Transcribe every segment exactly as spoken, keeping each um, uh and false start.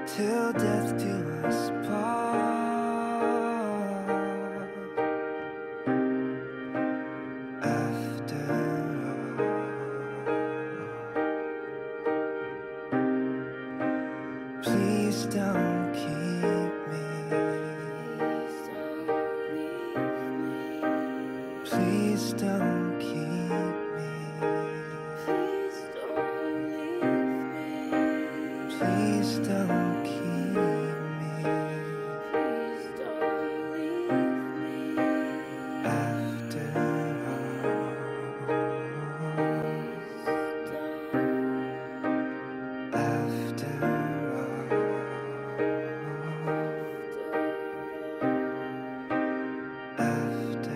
till death do us part. After all, please don't keep me. Please don't keep me. Please don't keep me. After all, after all, after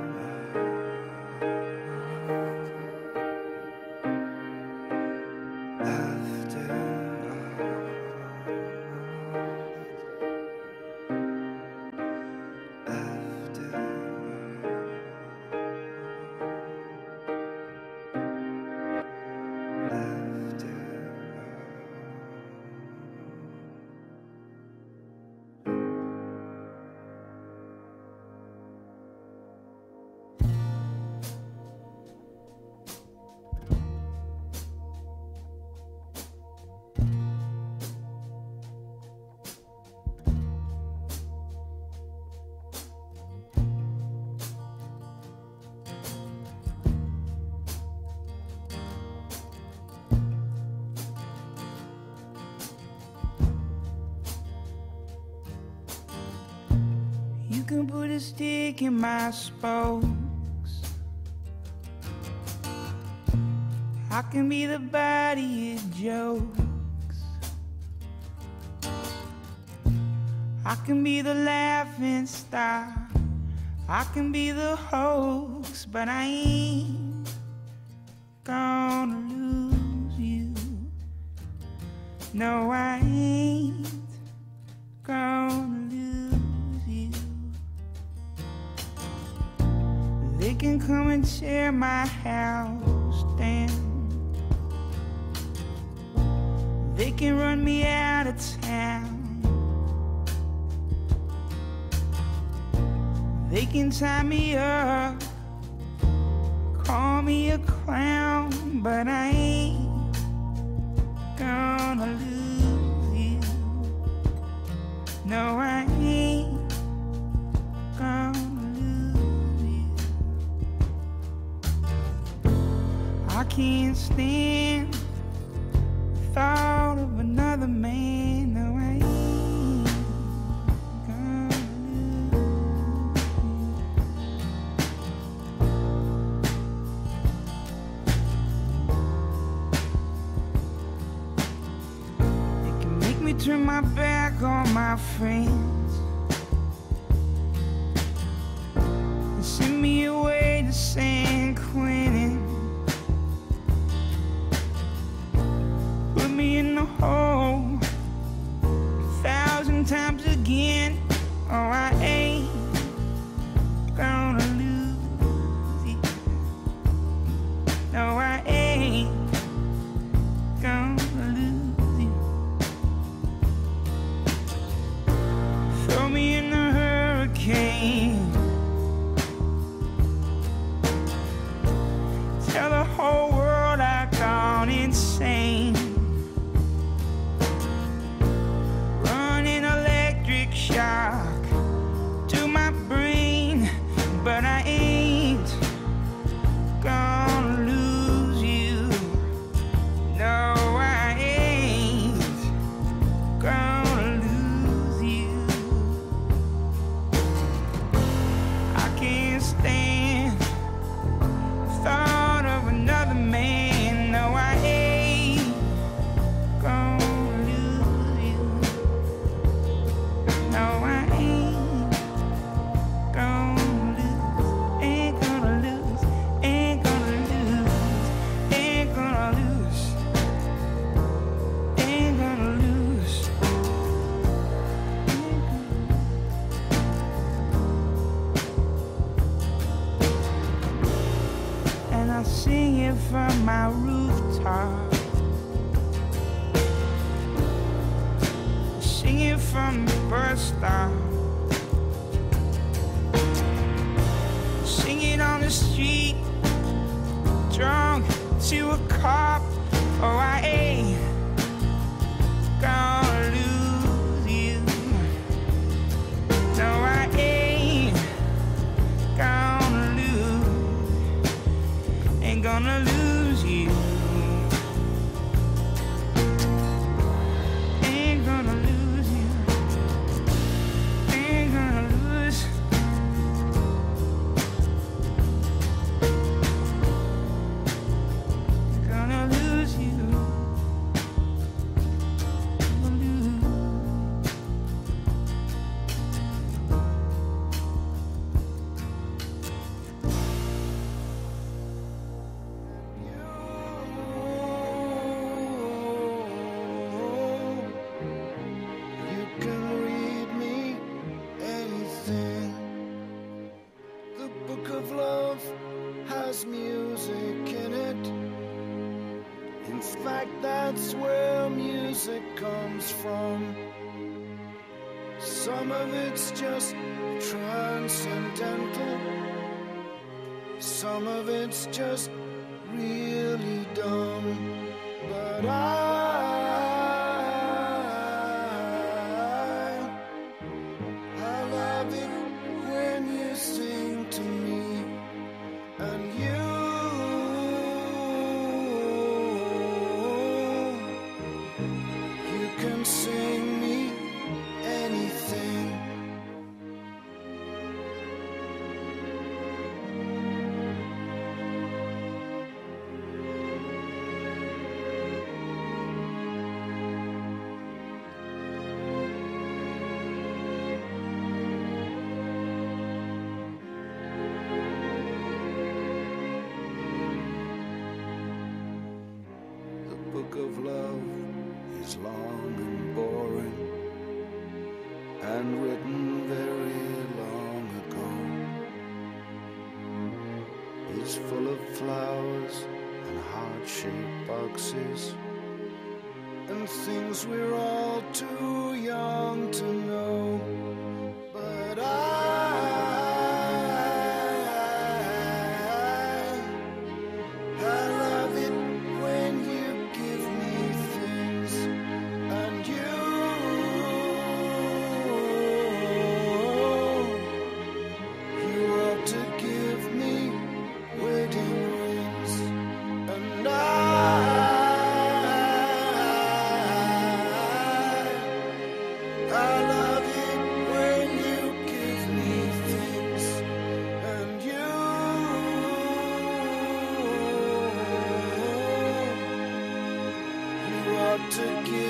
you can put a stick in my spokes. I can be the body it jokes. I can be the laughing stock. I can be the hoax, but I ain't gonna lose you. No, I ain't gonna lose you. They can come and tear my house down. They can run me out of town. They can tie me up, call me a clown, but I ain't gonna lose you. No, I ain't gonna lose you. I can't stand the thought of another man. No, I ain't gonna lose you. It can make me turn my back on my friends and send me away to San Quentin. Put me in the hole a thousand times again. Oh, I ain't gonna lose you. No, I ain't gonna lose you. Throw me in the hurricane, from the bus stop, singing on the street, drunk to a cop. Oh, I ain't gonna lose you. No, I ain't gonna lose, ain't gonna lose you. Ain't gonna lose you. Ain't gonna lose. Gonna lose you. Music in it. In fact, that's where music comes from. Some of it's just transcendental, some of it's just really dumb. But I, I love it when you sing to me, and you can sing me anything. The book of love is long and boring, and written very long ago. It's full of flowers and heart-shaped boxes, and things we're all too young to know. But I, I love it when you give me things, and you, you ought to give me wedding rings, and I, I love it when you give me things, and you, you ought to give